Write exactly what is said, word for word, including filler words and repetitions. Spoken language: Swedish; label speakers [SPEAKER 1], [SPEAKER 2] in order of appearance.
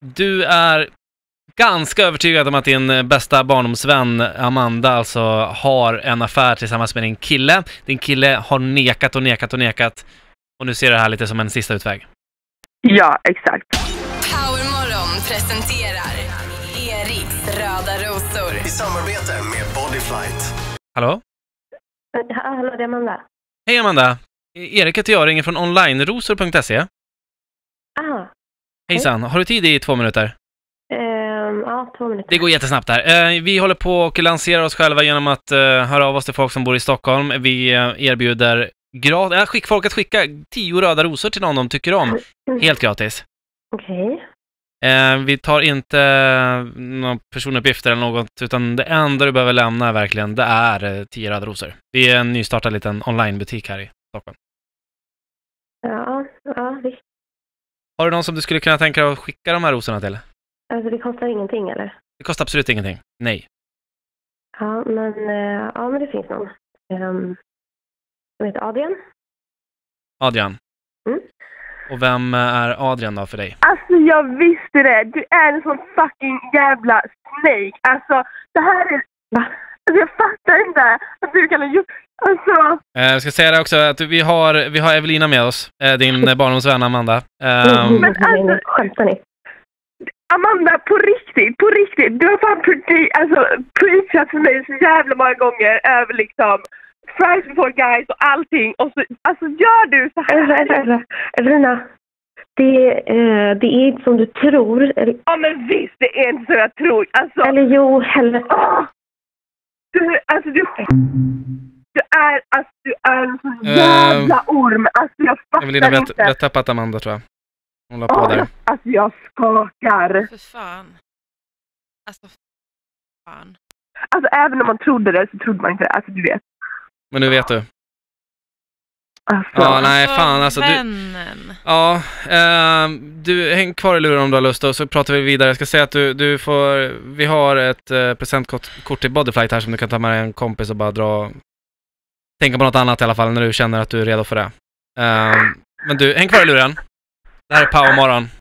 [SPEAKER 1] Du är ganska övertygad om att din bästa barndomsvän Amanda alltså har en affär tillsammans med din kille. Din kille har nekat och nekat och nekat. Och nu ser det här lite som en sista utväg.
[SPEAKER 2] Ja, exakt.
[SPEAKER 3] Powermorgon presenterar Eriks röda rosor.
[SPEAKER 4] I samarbete med Bodyflight.
[SPEAKER 1] Hallå?
[SPEAKER 5] Ja, hallå, det är Amanda.
[SPEAKER 1] Hej Amanda. Erik heter jag, ringer från onlinerosor punkt se.
[SPEAKER 5] Aha.
[SPEAKER 1] Hejsan, har du tid i två minuter?
[SPEAKER 5] Ehm, ja, två minuter.
[SPEAKER 1] Det går jättesnabbt här. Eh, vi håller på och lanserar oss själva genom att eh, höra av oss till folk som bor i Stockholm. Vi eh, erbjuder grad- äh, skick folk att skicka tio röda rosor till någon de tycker om. Helt gratis.
[SPEAKER 5] Okej.
[SPEAKER 1] Eh, vi tar inte eh, några personuppgifter eller något, utan det enda du behöver lämna verkligen, det är eh, tio röda rosor. Vi är en nystartad liten onlinebutik här i Stockholm.
[SPEAKER 5] Ja, ja, visst.
[SPEAKER 1] Har du någon som du skulle kunna tänka dig att skicka de här rosorna till?
[SPEAKER 5] Alltså det kostar ingenting, eller?
[SPEAKER 1] Det kostar absolut ingenting. Nej.
[SPEAKER 5] Ja, men, eh, ja, men det finns någon. Um, som heter Adrian.
[SPEAKER 1] Adrian.
[SPEAKER 5] Mm.
[SPEAKER 1] Och vem är Adrian då för dig?
[SPEAKER 2] Alltså jag visste det. Du är en sån fucking jävla snake. Alltså det här är...
[SPEAKER 5] Va?
[SPEAKER 2] Alltså jag fattar inte att du kan ha gjort... Alltså...
[SPEAKER 1] Eh, jag ska säga det också att vi har, vi har Evelina med oss. Eh, din barndomsvän Amanda. Eh,
[SPEAKER 5] Mm,
[SPEAKER 2] Men
[SPEAKER 5] nej, nej,
[SPEAKER 2] alltså-
[SPEAKER 5] skämtar ni?
[SPEAKER 2] Amanda, på riktigt, på riktigt. Du har fan predi- alltså, preachat för mig så jävla många gånger över liksom Fridays before guys och allting. Och så, alltså gör du så här?
[SPEAKER 5] Eller, eller, eller, Evelina, det, eh, det är inte som du tror. Eller,
[SPEAKER 2] Ja men visst, det är inte så jag tror. Alltså,
[SPEAKER 5] eller jo, helvete.
[SPEAKER 2] åh! Du, alltså du... Du är, alltså du är en sån
[SPEAKER 1] Eh,
[SPEAKER 2] jävla orm. Alltså jag fattar
[SPEAKER 1] Evelina, vi har,
[SPEAKER 2] inte.
[SPEAKER 1] vi har tappat Amanda tror jag. Hon la på
[SPEAKER 2] Åh,
[SPEAKER 1] där.
[SPEAKER 2] alltså jag skakar.
[SPEAKER 6] För fan. Alltså, för fan.
[SPEAKER 2] Alltså även om man trodde det så trodde man inte det. Alltså du vet.
[SPEAKER 1] Men nu vet du.
[SPEAKER 2] Alltså.
[SPEAKER 1] Ja, nej fan alltså. Du,
[SPEAKER 6] Vännen.
[SPEAKER 1] ja, eh, du häng kvar i luren om du har lust och så pratar vi vidare. Jag ska säga att du, du får, vi har ett eh, presentkort kort till Bodyflight här som du kan ta med en kompis och bara dra, tänka på något annat i alla fall när du känner att du är redo för det. Eh, men du, häng kvar i luren. Det här är Powermorgon.